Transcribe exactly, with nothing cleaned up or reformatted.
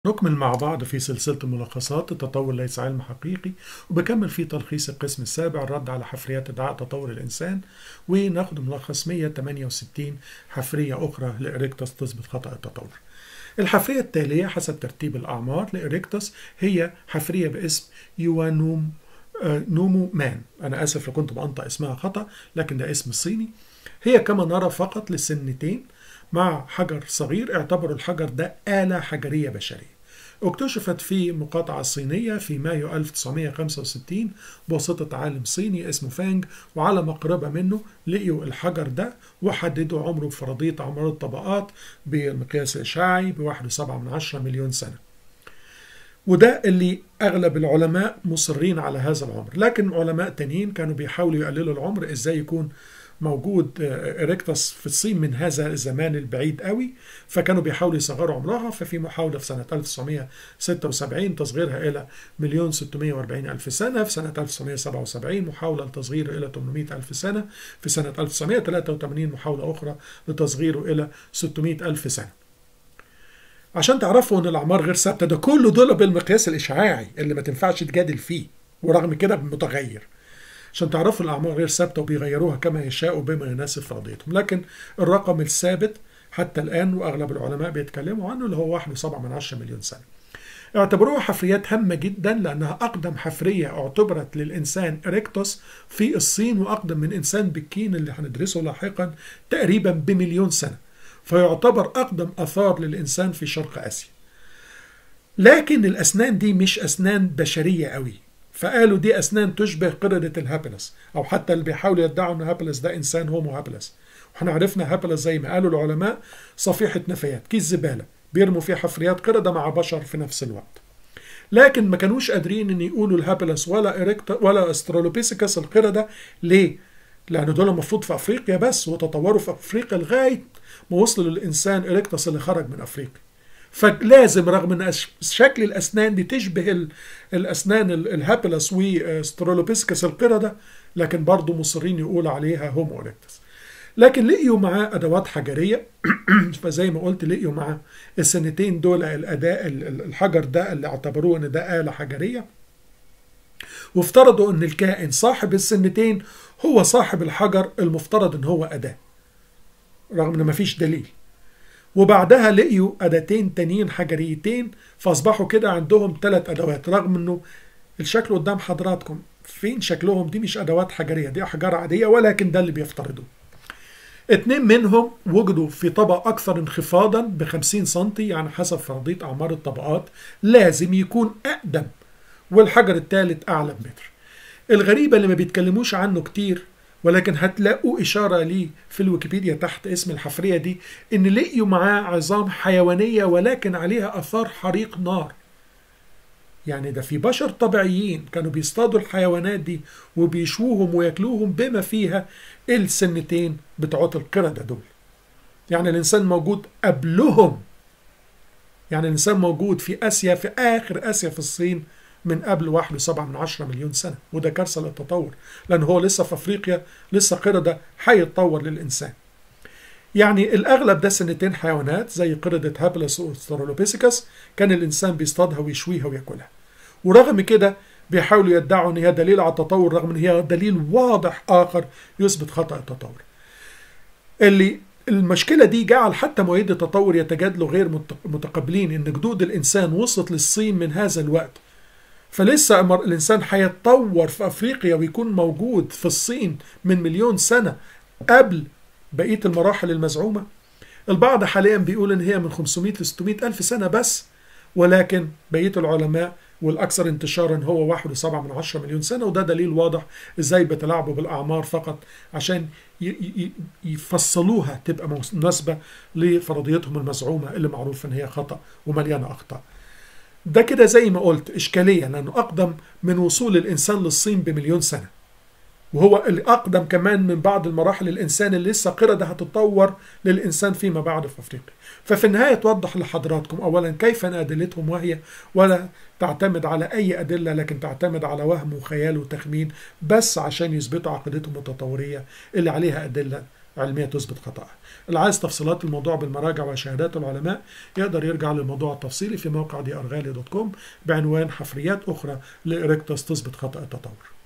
نكمل مع بعض في سلسلة الملخصات التطور ليس علم حقيقي، وبكمل في تلخيص القسم السابع الرد على حفريات ادعاء تطور الإنسان، وناخد ملخص مئة وثمانية وستين حفرية أخرى لإريكتوس تثبت خطأ التطور. الحفرية التالية حسب ترتيب الأعمار لإريكتوس هي حفرية باسم يوانوم نومو مان. أنا آسف لو كنت بنطق اسمها خطأ، لكن ده اسم صيني. هي كما نرى فقط للسنتين مع حجر صغير. اعتبروا الحجر ده آلة حجرية بشرية. اكتشفت في مقاطعة صينية في مايو ألف وتسعمئة وخمسة وستين بواسطة عالم صيني اسمه فانج، وعلى مقربة منه لقيوا الحجر ده وحددوا عمره بفرضية أعمار الطبقات بالمقياس الإشعاعي بواحد وسبعة من عشرة مليون سنة. وده اللي أغلب العلماء مصرين على هذا العمر، لكن علماء تانيين كانوا بيحاولوا يقللوا العمر. إزاي يكون موجود إريكتوس في الصين من هذا الزمان البعيد قوي؟ فكانوا بيحاولوا يصغروا عمرها. ففي محاولة في سنة ألف وتسعمئة وستة وسبعين تصغيرها إلى مليون ستمئة وأربعين ألف سنة. في سنة ألف وتسعمئة وسبعة وسبعين محاولة لتصغيره إلى ثمانمئة ألف سنة. في سنة ألف وتسعمئة وثلاثة وثمانين محاولة أخرى لتصغيره إلى ستمئة ألف سنة. عشان تعرفوا ان الاعمار غير ثابته، ده كله دول بالمقياس الاشعاعي اللي ما تنفعش تجادل فيه، ورغم كده متغير. عشان تعرفوا الاعمار غير ثابته وبيغيروها كما يشاءوا بما يناسب فرضيتهم. لكن الرقم الثابت حتى الان واغلب العلماء بيتكلموا عنه اللي هو واحد وسبعة من عشرة مليون سنه. اعتبروها حفريات هامه جدا لانها اقدم حفريه اعتبرت للانسان إريكتوس في الصين، واقدم من انسان بكين اللي هندرسه لاحقا تقريبا بمليون سنه. فيعتبر أقدم أثار للإنسان في شرق آسيا. لكن الأسنان دي مش أسنان بشرية قوي، فقالوا دي أسنان تشبه قردة الهابلس، أو حتى اللي بيحاولوا يدعوا أن هابلس ده إنسان هومو هابلس. وإحنا عرفنا هابلس زي ما قالوا العلماء صفيحة نفايات، كيس زبالة بيرموا فيه حفريات قردة مع بشر في نفس الوقت. لكن ما كانوش قادرين أن يقولوا الهابلس ولا إريكتا ولا أسترالوبيثيكس القردة. ليه؟ لأن دول المفروض في أفريقيا بس، وتطوروا في أفريقيا لغاية ما وصلوا للإنسان إريكتوس اللي خرج من أفريقيا. فلازم رغم أن شكل الأسنان دي تشبه الأسنان الهابلس وسترالوبيثيكس القردة، لكن برضو مصرين يقولوا عليها هومو إريكتوس. لكن لقيوا معاه أدوات حجرية. فزي ما قلت لقيوا معاه السنتين دول الأداء الحجر ده اللي اعتبروه أن ده آلة حجرية، وافترضوا أن الكائن صاحب السنتين هو صاحب الحجر المفترض أن هو أداة، رغم أن مفيش دليل. وبعدها لقيوا أداتين تانيين حجريتين، فأصبحوا كده عندهم ثلاث أدوات، رغم أنه الشكل قدام حضراتكم فين شكلهم دي مش أدوات حجرية، دي أحجار عادية، ولكن ده اللي بيفترضوه. اتنين منهم وجدوا في طبق أكثر انخفاضا بخمسين سنتي، يعني حسب فرضية أعمار الطبقات لازم يكون أقدم، والحجر الثالث أعلى بمتر. الغريبة اللي ما بيتكلموش عنه كتير، ولكن هتلاقوا إشارة ليه في الويكيبيديا تحت اسم الحفرية دي، إن لقيوا معاه عظام حيوانية ولكن عليها أثار حريق نار. يعني ده في بشر طبيعيين كانوا بيصطادوا الحيوانات دي وبيشووهم وياكلوهم بما فيها السنتين بتوعات القردة دول. يعني الإنسان موجود قبلهم. يعني الإنسان موجود في آسيا، في آخر آسيا في الصين من قبل واحد وسبعة من عشرة مليون سنة، وده كارثة للتطور، لأن هو لسه في أفريقيا لسه قردة هيتطور للإنسان. يعني الأغلب ده سنتين حيوانات زي قردة هابلس وسترالوبيثيكس كان الإنسان بيصطادها ويشويها وياكلها، ورغم كده بيحاولوا يدعوا أن هي دليل على التطور، رغم أن هي دليل واضح آخر يثبت خطأ التطور. اللي المشكلة دي جعل حتى مؤيدي التطور يتجادلوا غير متقبلين أن جدود الإنسان وصلت للصين من هذا الوقت، فلسه الإنسان هيتطور في أفريقيا ويكون موجود في الصين من مليون سنة قبل بقية المراحل المزعومة. البعض حاليا بيقول إن هي من خمسمئة ل ستمئة ألف سنة بس، ولكن بقية العلماء والأكثر انتشارا هو واحد وسبعة من عشرة مليون سنة. وده دليل واضح إزاي بتلعبوا بالأعمار فقط عشان يفصلوها تبقى مناسبة لفرضيتهم المزعومة اللي معروف إن هي خطأ ومليانة أخطاء. ده كده زي ما قلت إشكالية، لأنه أقدم من وصول الإنسان للصين بمليون سنة، وهو اللي أقدم كمان من بعض المراحل الإنسان اللي لسه قردة هتتطور للإنسان فيما بعد في أفريقيا. ففي النهاية توضح لحضراتكم أولا كيف أن أدلتهم وهي ولا تعتمد على أي أدلة، لكن تعتمد على وهم وخيال وتخمين بس عشان يثبتوا عقيدتهم التطورية اللي عليها أدلة علمية تثبت خطأها. اللي عايز تفصيلات الموضوع بالمراجع وشهادات العلماء يقدر يرجع للموضوع التفصيلي في موقع دي ار غالي دوت كوم بعنوان حفريات أخرى لإريكتوس تثبت خطأ التطور.